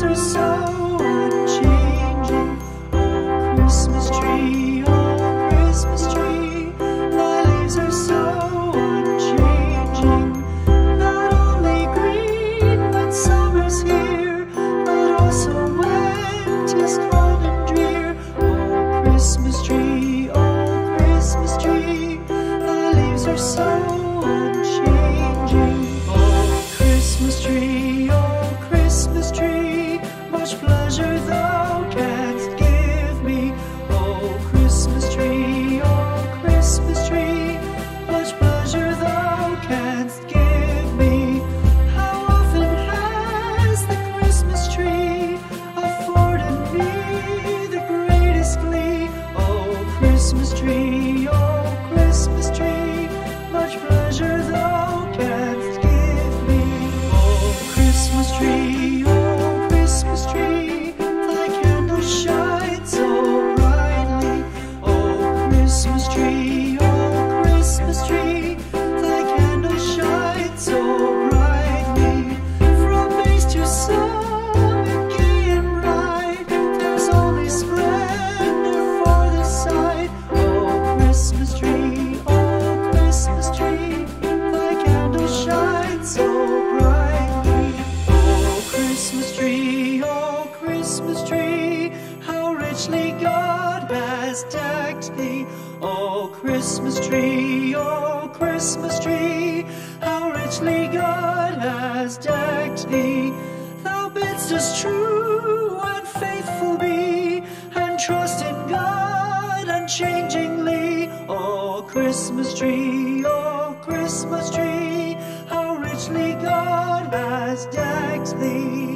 are so unchanging. Oh, Christmas tree, oh, Christmas tree, thy leaves are so unchanging. Not only green when summer's here, but also when 'tis cold and drear. Oh, Christmas tree, thy leaves are so unchanging. Oh, Christmas tree, much pleasure thou canst give me. Oh, Christmas tree, much pleasure thou canst give me. How often has the Christmas tree afforded me the greatest glee? Oh, Christmas tree, much pleasure thou canst give me. Oh, Christmas tree, thy candles shine so brightly. Oh, Christmas tree, thy candles shine so brightly. From base to summit, gay and bright, there's only splendor for the sight. Oh, Christmas tree, thy candles shine so brightly. Oh, Christmas tree, how richly God has decked thee. Oh, Christmas tree, how richly God has decked thee. Thou bidst us true and faithful be, and trust in God unchangingly. Oh, Christmas tree, how richly God has decked thee.